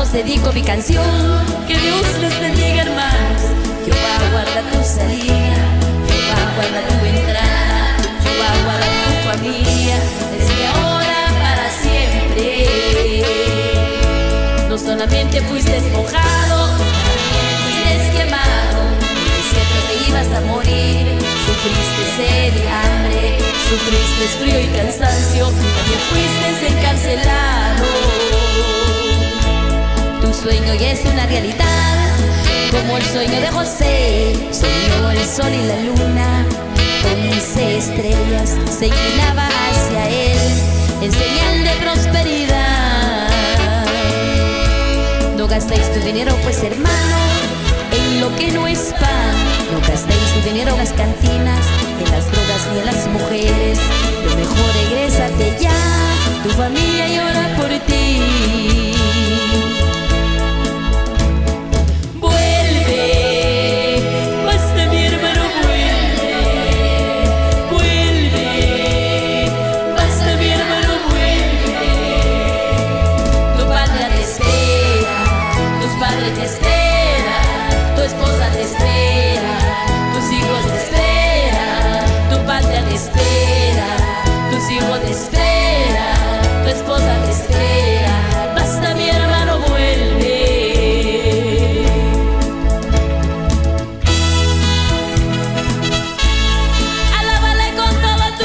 hermanos dedico mi canción. Que Dios les bendiga, hermanos. Jehová guarda tu salida, Jehová guarda tu entrada, Jehová guarda tu familia, desde ahora para siempre. No solamente fuiste mojado, fuiste quemado, es cierto que ibas a morir. Sufriste sed y hambre, sufriste frío y cansancio, también fuiste encarcelado. Tu sueño ya es una realidad, como el sueño de José. Soñó el sol y la luna, 11 estrellas se inclinaba hacia él en señal de prosperidad. No gastéis tu dinero, pues hermano, en lo que no es pan. No gastéis tu dinero en las cantinas, en las drogas ni en las mujeres. Lo mejor regrésate ya, tu familia llora por ti. Te espera, tu esposa te espera, tus hijos te esperan, tu patria te espera, tus hijos te esperan, tu esposa te espera. Basta, mi hermano, vuelve. Alábale con todo tu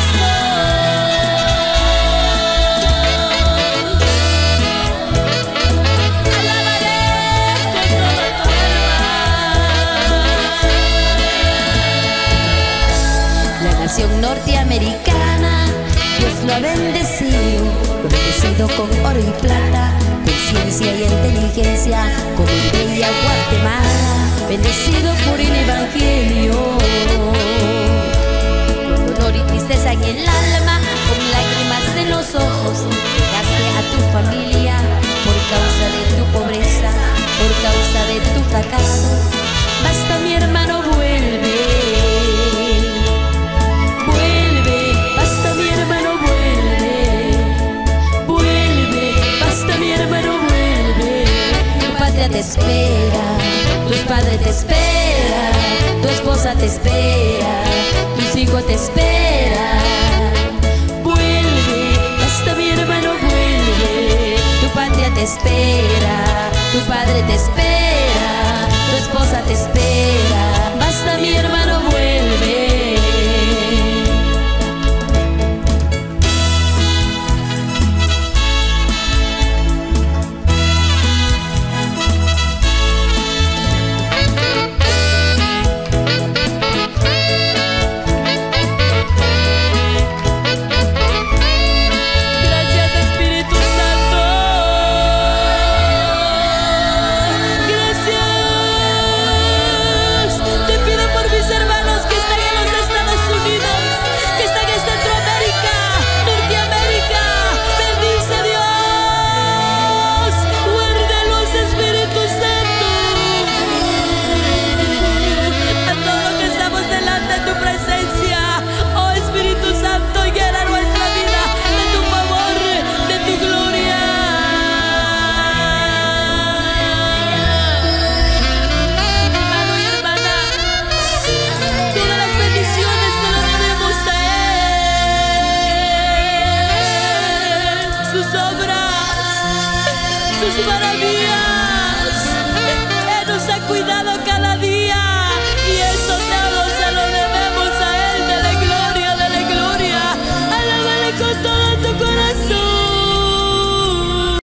norteamericana, Dios lo ha bendecido con oro y plata, con ciencia y inteligencia, con bella Guatemala, bendecido por el evangelio. Con dolor y tristeza en el alma, con lágrimas en los ojos, dejaste a tu familia por causa de tu pobreza, por causa de tu fracaso. Basta, mi hermano, vuelve. Te espera, tus padres te esperan, tu esposa te espera, tus hijos te esperan. Vuelve, basta, mi hermano, vuelve. Tu patria te espera, tu padre te espera, tu esposa te espera. Basta, mi hermano, vuelve. Sus maravillas.